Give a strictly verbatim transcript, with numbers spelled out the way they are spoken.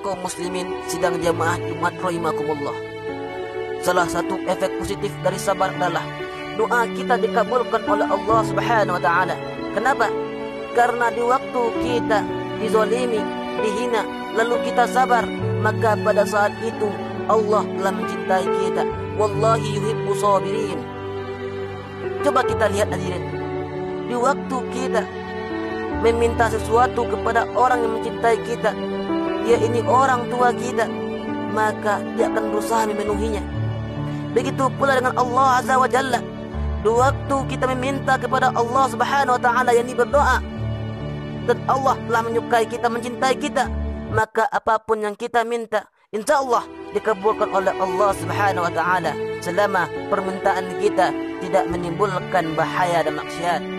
kaum muslimin sidang jamaah Jumat rahimakumullah. Salah satu efek positif dari sabar adalah doa kita dikabulkan oleh Allah Subhanahu wa taala. Kenapa? Karena di waktu kita dizalimi, dihina, lalu kita sabar, maka pada saat itu Allah telah mencintai kita. Wallahi yuhibbu sabirin. Coba kita lihat hadirin. Di waktu kita meminta sesuatu kepada orang yang mencintai kita, dia ini orang tua kita, maka dia akan berusaha memenuhinya. Begitu pula dengan Allah Azza wa Jalla. Di waktu kita meminta kepada Allah Subhanahu wa taala, yakni berdoa, dan Allah telah menyukai kita, mencintai kita, maka apapun yang kita minta, insyaallah dikabulkan oleh Allah Subhanahu wa taala selama permintaan kita tidak menimbulkan bahaya dan maksiat.